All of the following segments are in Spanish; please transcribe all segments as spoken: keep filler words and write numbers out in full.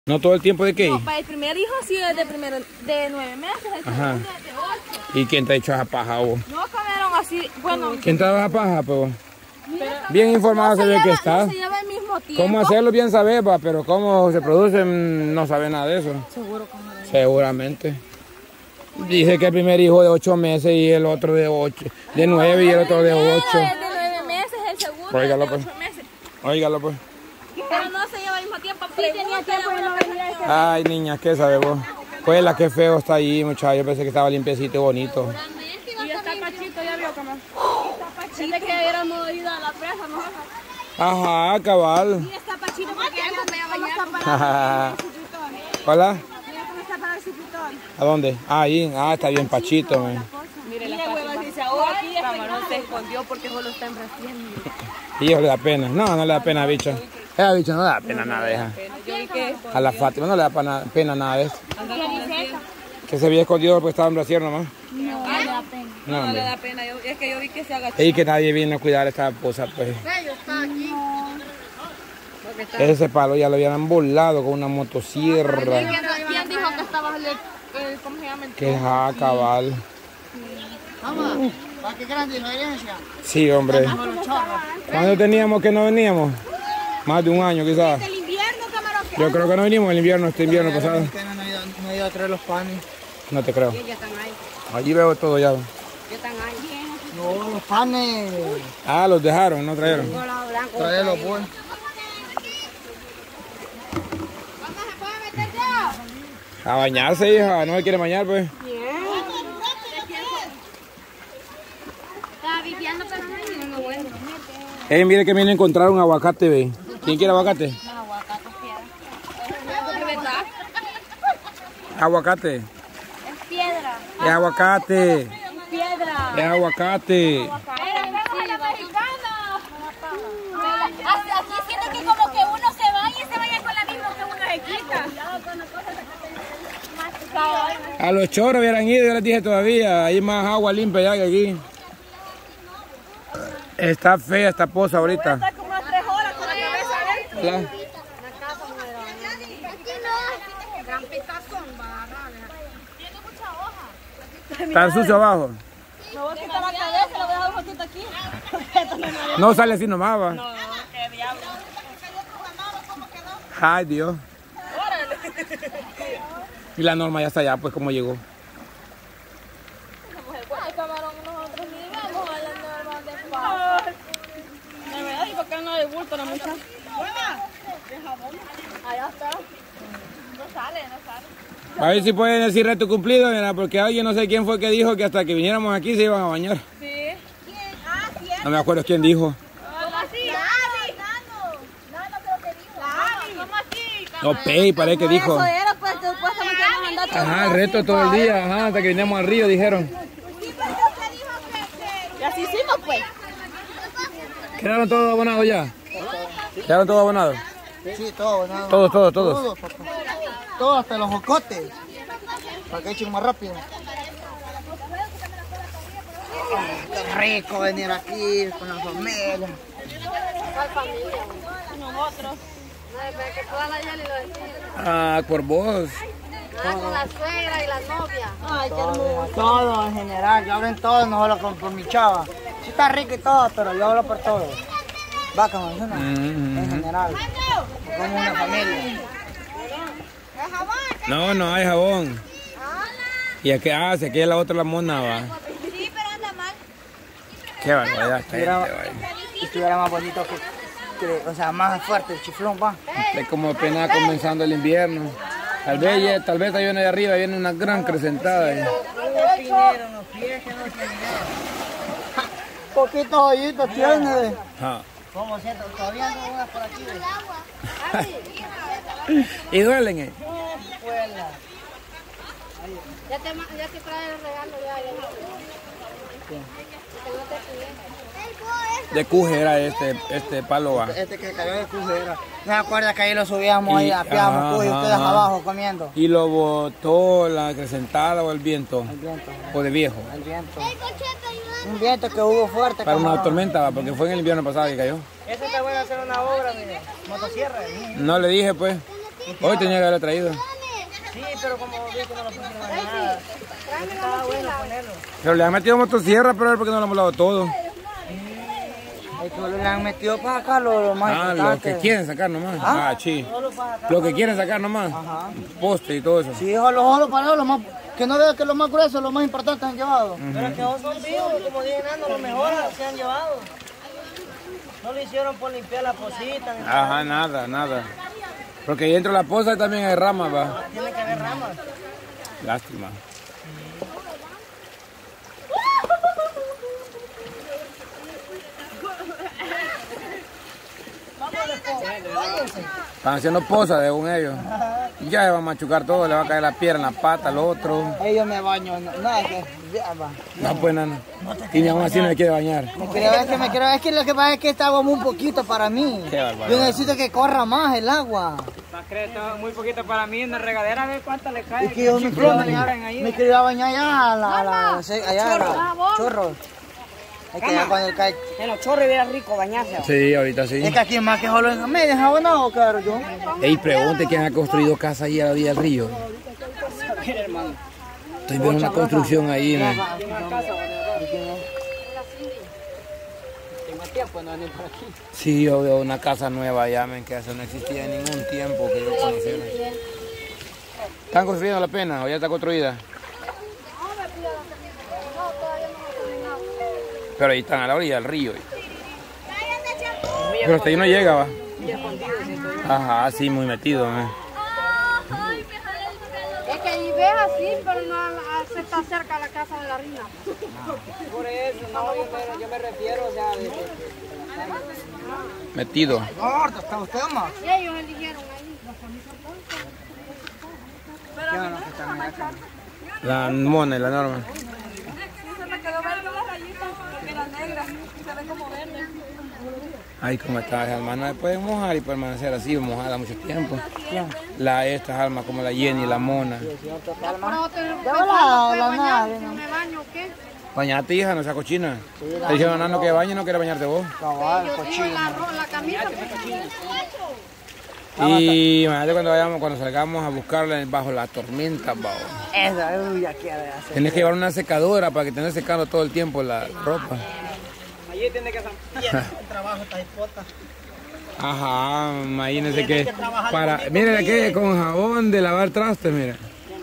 ¿No todo el tiempo de qué? No, para el primer hijo sí es de, primero, de nueve meses, el Ajá. segundo es de ocho. ¿Y quién te ha hecho esa paja vos? No comieron así, bueno. ¿Quién te da esa paja, pues? Pero Bien informado no se ve lleva, que está. No se lleva el mismo tiempo. ¿Cómo hacerlo bien saber, va? Pero cómo se produce, no sabe nada de eso. Seguro que no. Seguramente. Dice que el primer hijo de ocho meses y el otro de ocho, de nueve y el otro de ocho. El de nueve meses, el segundo Óigalo, de pues. ocho meses. Óigalo, pues. Pero no se lleva al mismo tiempo. Sí, tenía tiempo y no venía. Ay, niña, ¿qué sabe vos? Pues la que feo está ahí, muchacho. Yo pensé que estaba limpiecito y bonito. Y está Pachito, ya vio cómo. Está Pachito. Dice que hubiéramos ido a la presa, ¿no? Ajá, cabal. Y está Pachito porque ella me bañar. Hola. Mira cómo está para el pitón. ¿A dónde? Ah, ahí. Ah, está bien Pachito, man. Mire la hueva si se ahoga aquí. El camarón se escondió porque solo está embraciendo. Y eso le da pena. No, no le da pena, bicho. Esa bicho no le da pena nada de esa. Yo vi que A la Fátima no le da pena, pena nada de eso. Que se había escondido porque estaba en brasier nomás. No, no le da pena. No, No le hombre. da pena. Yo, es que yo vi que se agachó. Y que nadie viene a cuidar a esta esposa, pues. está aquí. Ese palo ya lo habían volado con una motosierra. ¿Quién dijo que estaba el, el cómo se llama? Que ja, cabal. Vamos, ¿para qué gran diferencia? Sí, hombre. ¿Cuándo teníamos que no veníamos? Más de un año quizás. El invierno, camarón. Yo creo que no venimos el invierno, este invierno pasado. ¿Por qué no he ido, no he ido a traer los panes? No te creo. Ya están ahí. Allí veo todo ya. Ya están ahí. No, los panes. Ah, los dejaron, no trajeron. Traerlos, pues. A bañarse, hija. No se quiere bañar, pues. Estaba viviendo, pero no, no, bueno. Eh, mire que viene a encontrar un aguacate, ve. ¿Quién quiere aguacate? No, aguacate es piedra. ¿Es verdad? Aguacate. Es piedra. Es aguacate. Es piedra. Es aguacate. Era la mexicana. Aquí siento que como que uno se baña y se baña con la misma que uno se quita. A los choros hubieran ido, yo les dije todavía. Hay más agua limpia ya que aquí. Está fea esta poza ahorita. Está como unas tres horas con la cabeza adentro. ¿Verdad? Gran picazón, va a agarrar. Tiene mucha hoja. Está sucio abajo. Me voy a quitar la cabeza y le voy a dar un poquito aquí. No sale así nomás, va. No, qué diablo. Ay, Dios. Y la Norma ya está allá, pues, como llegó. Ay, camarón, nosotros ni vamos a la norma de paz. De verdad, ¿y por qué no hay bulto la muchacha? De jabón. Allá está. No sale, no sale. A ver si pueden decir reto cumplido, mira, porque alguien, no sé quién fue que dijo que hasta que viniéramos aquí se iban a bañar. Sí. ¿Quién? Ah, ¿quién? No me acuerdo quién dijo. ¿Cómo así? Nano. Nano. Nano creo que dijo. Nano. ¿Cómo así? No, Pei, parece que dijo. Eso era, pues, supuestamente nos han dado. Ajá, el reto todo el día, ajá, hasta que vinimos al río, dijeron. Y así hicimos, pues. ¿Quedaron todos abonados ya? ¿Quedaron todos abonados? Sí, todo, nada. Todos, todos, todos. Todo, papá. Todo, hasta los jocotes. Para que echen más rápido. Ah, qué rico venir aquí con la familia. ¿Cuál familia? Nosotros. Que toda la Yali lo decía. Ah, por vos. Ah, con la suegra y la novia. Ay, qué hermoso. Todo en general, yo hablo en todo, no hablo con, por mi chava. Sí está rico y todo, pero yo hablo por todo. Vaca, manzana, Mm, en general. Como una familia. No, no hay jabón. ¿Y a qué hace? Aquí es la otra la mona, va. Sí, pero anda mal. Qué barbaridad, esta gente, Estuviera, va. estuviera más bonito que, que, o sea, más fuerte el chiflón, va. Es como apenas comenzando el invierno. Tal vez, ya- tal vez ahí viene de arriba, viene una gran crecentada. eh. Poquitos hoyitos tiene. Ajá. ¿Cómo siento? Todavía no unas por aquí. Y duelen, eh. Ya te, ma- ya te trae el regalo, ya. ya. De cuje era este, este palo, va. Este que cayó de cujera. ¿No se acuerda que ahí lo subíamos ahí, Y- apiábamos ajá, cujo y ustedes ajá. abajo comiendo? Y lo botó la crecentada o el viento. El viento, O de viejo. el viento. Un viento que hubo fuerte. Para una camarón. tormenta, va, porque fue en el invierno pasado que cayó. Eso te voy a hacer una obra, mire. Motosierra. No le dije, pues. Hoy tenía que haberlo traído. Sí, pero como vi que no lo pusieron nada. Estaba bueno ponerlo. Pero le han metido motosierra, pero es porque no lo hemos lavado todo. Es que le han metido para acá lo, lo más Ah, importante. lo que quieren sacar nomás. ¿Ah? Ah, sí. Solo para acá. Lo que quieren sacar nomás. Ajá. Poste y todo eso. Sí, solo, solo para lo más... Que no vean que lo más grueso, lo más importante han llevado. Uh-huh. Pero que vos son vivos, como dije, no, lo mejor se han llevado. No lo hicieron por limpiar la posita. Ni nada. Ajá, nada, nada. Porque ahí dentro de la poza también hay ramas, va. Tiene que haber ramas. Lástima. Están haciendo pozas según ellos. Ya se va a machucar todo, le va a caer la pierna, la pata, lo otro. Ahí yo me baño, no, nada que... Ya va. No, pues nada. Y ni aún así no le quiere bañar. Me quiero, es, que me quiero, es que lo que pasa es que está agua muy poquito para mí. Qué barbaridad. Yo necesito que corra más el agua. Más crees, está muy poquito para mí, una regadera, a ver cuánto le cae. Es que yo me quiero bañar, ahí. me quiero bañar allá a la... a la- allá a la- chorro. Es que ya cuando cae... En los chorros era rico bañarse. Sí, ahorita sí. Es que aquí más que solo en medio jabonado, claro, yo. Ey, pregunte quién ha construido casa ahí a la orilla del río. Estoy viendo una construcción ahí, ¿no? Sí, yo veo una casa nueva allá, men, que eso no existía en ningún tiempo que yo conociera. ¿Están construyendo la pena o ya está construida? Pero ahí están a la orilla del río. Pero hasta ahí no llega, va. Ajá, sí, muy metido, men. Es que ahí ves así, pero no ah, se está cerca a la casa de la reina. Por eso, no, yo me, yo me refiero, o sea, de, de, Metido. No, está usted más. Y ellos eligieron ahí. La mona y la norma. Se me quedó verde las rayitas porque era negra y se ve como verde. Ay, como estas almas no se pueden mojar y permanecer así, mojada mucho tiempo. La, estas almas como la Jenny y la mona. Pero te Ya la, la nada. si me baño o qué. Bañate, hija, no seas cochina. Te dijeron a Nano que bañe y no quiere bañarte vos. Cabal, Yo digo cochino. la, ro- la camisa. Y imagínate cuando vayamos, cuando salgamos a buscarla bajo la tormenta, bajo. Esa, uy, ya quiere hacer. Tienes que llevar una secadora para que tenés secando todo el tiempo la ropa. allí tiene que ser. El trabajo está hipota. Ajá, imagínense que para, miren aquí con jabón de lavar trastes, mira.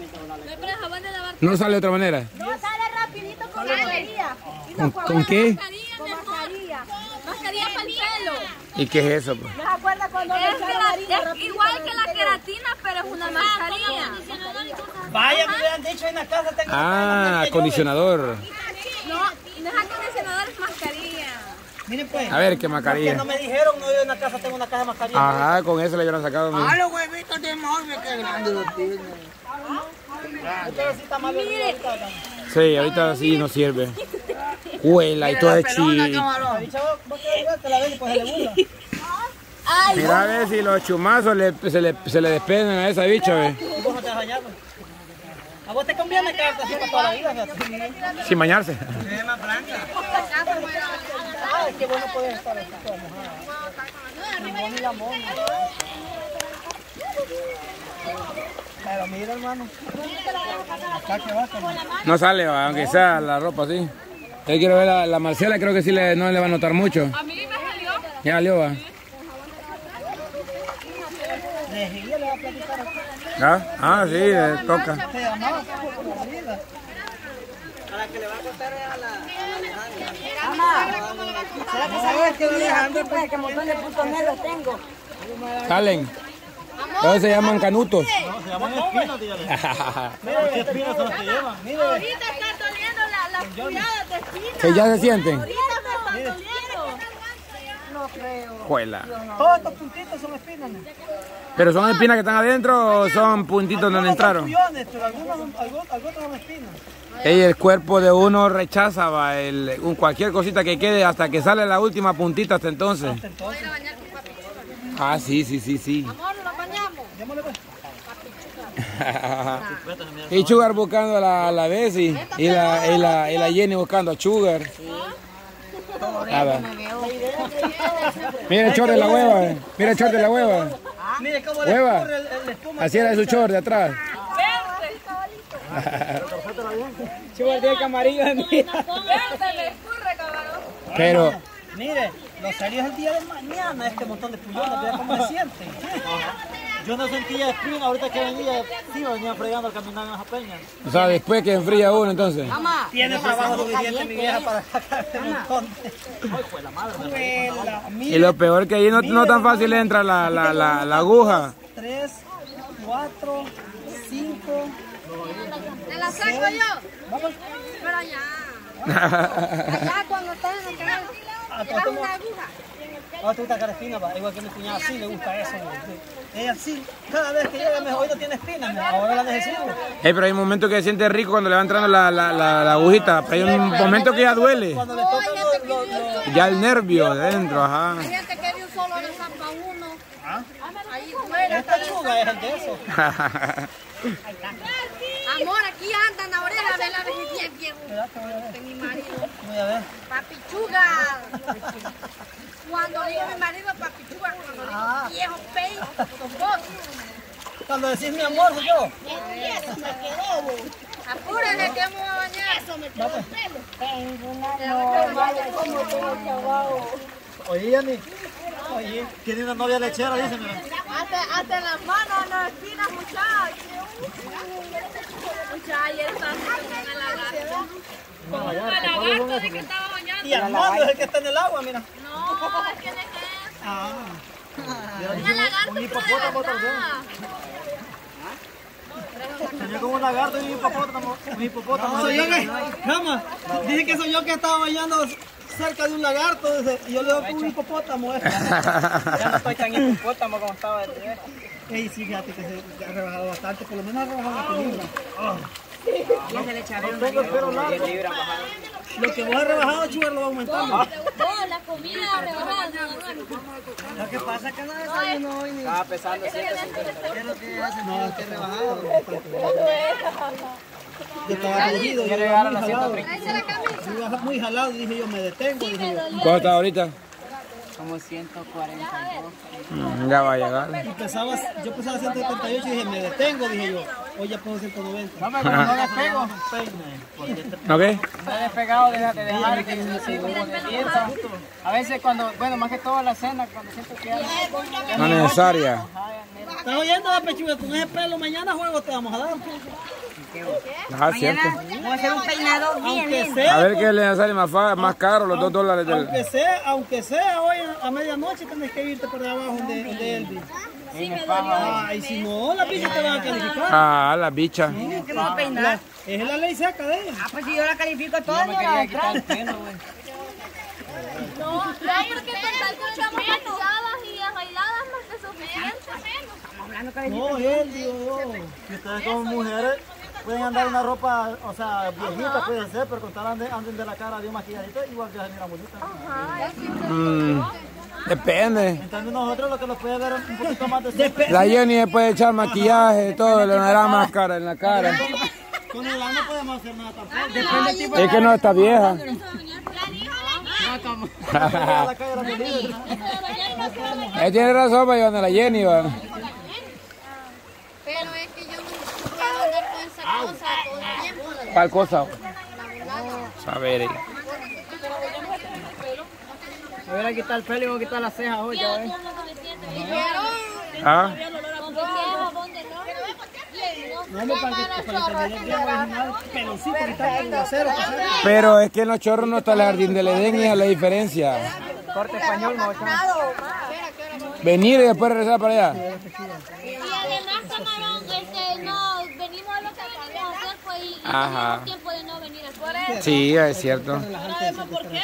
No sale de otra manera. No sale rapidito con mascarilla. ¿Con, con qué? Con mascarilla. Mascarilla para el pelo. ¿Y qué es eso, pues? ¿No se acuerda cuando le echaron harina? Es igual que la queratina, pero es una mascarilla. Vaya, me habían dicho en la casa tengo Ah, acondicionador. No, no es acondicionador, es mascarilla. Miren pues. A ver, qué Que mascarilla. no me dijeron, no, yo en la casa tengo una caja de mascarilla. Ajá, con eso le hubieran sacado. Ah, los huevitos de morbe, qué grande los tiene. Entonces sí está mal vendido ahorita. Sí, ahorita sí no sirve. Huela y todo es chi. Te la ves y pues se le burla. Mira a ver si los chumazos le- se, le, se le despeden a esa bicha, ve. ¿Y vos no te has bañado? ¿A vos te conviene quedarte así para toda la vida? fíjate? Sin bañarse. Se ve más blanca. Ah, es que vos no podés estar así toda mojada. Ni vos ni la mona. Pero mira, hermano. Acá que vas, hermano. No sale, va, aunque sea la ropa así. Yo quiero ver la, la Marcela, creo que sí le, no le va a notar mucho. A mí me salió. Ya salió, va. De ella le va a platicar aquí. ¿Ah? Ah, sí, le toca. Se llamaba por la vida. A la que le va a costar es a la, a la Alejandra. ¿Será que sabes que Alejandro? Pues, que montón de puntos negros tengo. Salen. Entonces se llaman canutos. No, se llaman espinos, dígale. Mira qué espinos son los que llevan. Mire. Ahorita está doliendo la- las puyadas de espina. Que ya se sienten. Ahorita me está doliendo. No creo. Juela. Todos estos puntitos son espinas. ¿Pero son espinas que están adentro o son puntitos donde entraron? Pullones, pero algunos, son- algunos, algunos son espinas. Ey, el cuerpo de uno rechaza va, el, un, cualquier cosita que quede hasta que sale la última puntita hasta entonces. Entonces, Ah, sí, sí, sí, sí. Amor, lo bañamos. démosle pues. Y Sugar buscando a la, a la Bessie y la, y, la, y la Jenny buscando a Sugar. Ah, va. Mira el short de la hueva, eh. Mira el short de la hueva. Mire cómo le Hueva. escurre el, el espuma. Así era de su short de atrás. Chuva de camarillo de mí. Verde, le escurre, cabrón. Pero, Mire, lo salió el día de mañana este montón de pullones, vea cómo se siente. Yo no sentía espina, ahorita que venía, sí, venía fregando al caminar en las peñas. o sea, después que enfría uno, entonces. Tiene trabajo suficiente mi vieja para sacar este montón. Ay, fue la madre. Y lo peor que ahí no, no tan fácil entra la, la, la, la aguja. Tres, cuatro, cinco. ¿Te la saco yo? Pero ya. Ya cuando estás en el canal, Ah, llevas ¿cómo? una aguja. Ah, te gusta cara espina, va. Igual que mi cuñada, sí le gusta eso. Sí. Ella sí, cada vez que llega me dice, hoy no tiene espina, me- ahora la necesito. Eh, pero hay momentos que se siente rico cuando le va entrando la, la, la, la agujita. Pero hay un momento que ya duele. Cuando le toca lo, lo, lo- Ya el nervio adentro, ajá. Hay gente que de un solo le zampa uno. ¿Ah? Ahí duele. Esta chuga es el de eso. Amor, aquí andan la oreja, ve la vez bien, bien. De mi marido. Voy a ver. Papichuga. Cuando digo mi marido, papichuga. Cuando digo viejo pey, vos. Cuando decís mi amor, soy yo. Apúrenle que vamos a bañar. Oye, Yanni. Oye, tiene una novia lechera, dice, mira. Hasta, hasta las manos, las espinas, muchachos. Muchachos, ayer estaba haciendo una lagarto. Como un lagarto de que estaba bañando. Y Armando es el que está en el agua, mira. No, es que no es eso. Ah. Una lagarto, Un hipopótamo pero de también. verdad. Tenía como un lagarto y un hipopótamo. Un hipopótamo. Soy yo que, cama, dije que soy yo que estaba bañando cerca de un lagarto, dice, y yo le doy con un hipopótamo. eh. Ya no estoy tan hipopótamo como estaba el día. Ey, sí, fíjate que se ha rebajado bastante, por lo menos ha rebajado la libra. Ya se le echaron no tengo el pelo largo. Lo que vos has rebajado, chugar, lo va aumentando. No, la comida rebajada. Lo que pasa es que no desayuno hoy ni... Estaba pesando ciento cincuenta. ¿Qué es lo que hace? No, que rebajado. Yo estaba cogido, yo iba muy jalado. Yo iba muy jalado y dije yo, me detengo. Dije yo. ¿Cuánto está ahorita? Como ciento cuarenta y dos. Mm, ya va a llegar. Y pesaba, yo pesaba ciento setenta y ocho y dije, me detengo, dije yo. Hoy ya puedo ciento noventa. No, pero no despego. ¿No qué? No he despegado, déjate dejar que se seguro de piensa. A veces cuando, bueno, más que todo a la cena, cuando siento que ya No es necesaria. ¿Estás oyendo la pechuga? Con ese pelo mañana juego te vamos a dar. Ajá, cierto. vamos a hacer un peinado Aunque A sea, ver qué le sale más, fa- más caro, los dos dólares del... aunque sea, aunque sea hoy a medianoche tenés que irte por abajo donde, donde Elvis. Ah, y si no, la bicha te va a calificar. Ah, la bicha. que no peinar. Esa es la ley seca de ella. Ah, pues si yo la califico toda, no me quería quitar el pelo, güey. No, no, porque con tal que estamos maquilladas y arregladas más que suficiente. No, él, digo yo. Si ustedes como mujeres pueden andar en una ropa, o sea, viejita puede ser, pero con tal anden, anden de la cara de un maquilladito, igual que se mira bonita. Mm, depende. En cambio nosotros lo que nos puede ver un poquito más de La Jenny le puede echar maquillaje, todo, le dará máscara en la cara. Con el no podemos hacer nada tampoco. Es que no está vieja. A la calle de la Melina. Ella tiene razón para llevar a la Jenny, va. Pero es que yo no puedo andar con esa cosa todo el tiempo. ¿Cuál cosa? La Saber. eh. Me voy a quitar el pelo y voy a quitar las cejas hoy, ya ves. Ah, No, no, para que para que te bien original, peloncito, quitar el acero. pero es que en los chorros no está el jardín del Edén y esa es la diferencia. Corte español, no, Venir y después regresar para allá. Y además, camarón, este, no, venimos a lo que venimos a hacer pues, y, y Ajá. tenemos tiempo de no venir a hacer. Sí, es cierto. ¿Sabemos por qué?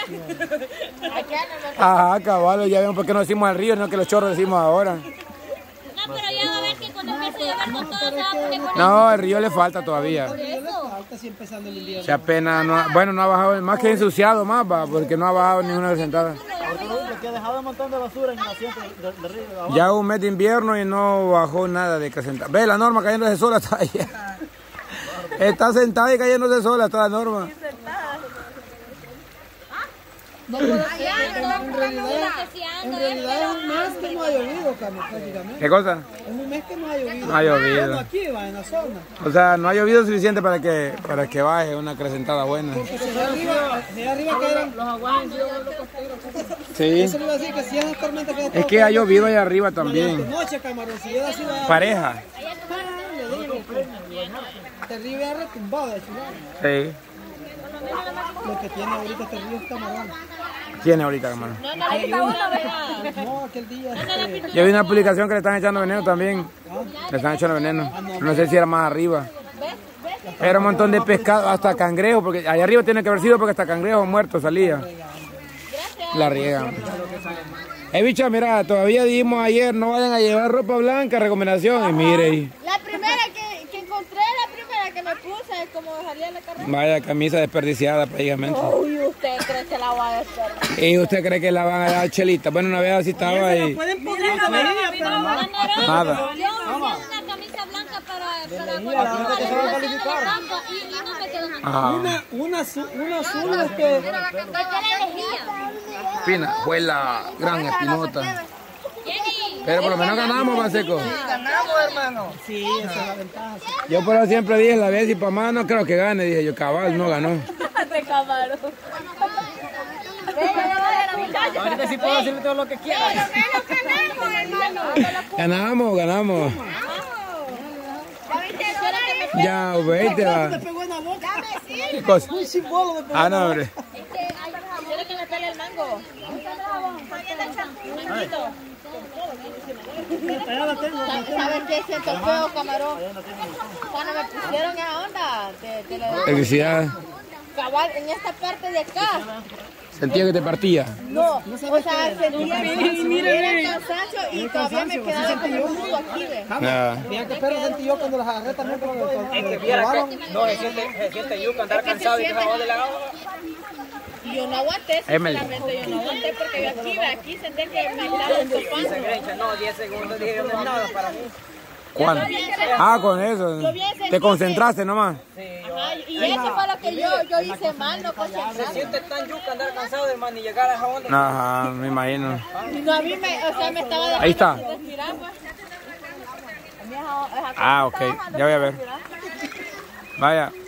Ajá, caballo, ya vemos por qué no decimos al río, no que los chorros decimos ahora. No, pero ya va a ver que cuando empiece a llover con todo se va a poner con No, el río le falta todavía. Falta si empezando el invierno. Se apenas, no ha- bueno, no ha bajado, más que ensuciado más, va, porque no ha bajado ni una sentada. Lo que ha dejado un montón de basura en el asiento del del río de abajo. Ya un mes de invierno y no bajó nada de que sentada. Ve la Norma cayéndose sola, está allá. Está sentada y cayéndose sola, está la Norma. No puede ser, en realidad, en realidad es un mes que no ha llovido, Carlos, prácticamente. ¿Qué cosa? Es un mes que no ha llovido. No ha llovido. Bueno, aquí va, en la zona. O sea, no ha llovido suficiente para que, para que baje una acrecentada buena. Porque si de arriba, de arriba quedan... Los aguajes yo los costeros. Sí. Eso le iba a decir que si esas tormentas que Es que ha llovido allá arriba de también. noche, camarón, si hubiera sido... Pareja. Le digo, terrible ha retumbado de ciudad. Sí. Lo que tiene ahorita este río es camarón. Tiene ahorita, hermano. Ahí está uno, ¿verdad? No, aquel día... este, Yo vi una publicación que le están echando veneno también. Le están echando veneno. No sé si era más arriba. Era un montón de pescado, hasta cangrejo, porque allá arriba tiene que haber sido porque hasta cangrejo muerto salía. La riegan. Eh, bicha, mira, todavía dijimos ayer, no vayan a llevar ropa blanca, recomendación. Y mire ahí. La primera que, que encontré, la primera que me puse, es como salía la carrera. Vaya camisa desperdiciada prácticamente. Uy, ¿usted cree que la voy a hacer? ¿Y usted cree que la van a dar chelita? Bueno, una vez así estaba ahí. pueden pudrir la medida, pero no. Nada. Yo usé una camisa blanca para, para cuando que se va a calificar. blanca y, y no me quedó mal. Ajá. Una, una, azul, una azul es que... ¿Por qué la elegía? Espina, fue la gran espinota. Jenny, Pero por lo menos ganamos, Maseco. Ganamos, hermano. Sí, esa es la ventaja. Yo por eso siempre dije, la vez y para más no creo que gane. Dije yo, cabal, no ganó. te camarón. Ahorita sí puedo decirle todo lo que quiera. Ganamos, ganamos. Ya, veinte va. Me pegó en la boca. ¿Qué cosa? Un símbolo me pegó. Ah, no, hombre. ¿Quiere que me pele el mango? Manguito. Ya la tengo. ¿Sabes qué siento feo, camarón? Cuando me pusieron esa onda de, de la Felicidades. cabal en esta parte de acá. Sentía que te partía. No, o sea, sentía que era cansancio y todavía me quedaba como un nudo aquí, ve. Ya. Mira que perro sentí yo cuando las agarré también cuando me Es que viera que no se siente, se siente yuca andar cansado y que se jode la agua. Y yo no aguanté, Emily. sinceramente, yo no aguanté porque yo aquí, ve, aquí sentí que me estaba estopando. No, diez segundos dije yo no es nada para mí. ¿Cuándo? Ah, con eso. Te concentraste nomás. Ajá, y eso fue lo que yo, yo hice mal, no Se concentrarme. siente tan yuca andar cansado, hermano, y llegar a esa onda. Ajá, me imagino. Y no, a mí me, o sea, me estaba dejando Ahí está. respirar, pues. A mí esa- esa cosa Ah, ok. me estaba dejando Ya voy a ver. respirar. Vaya.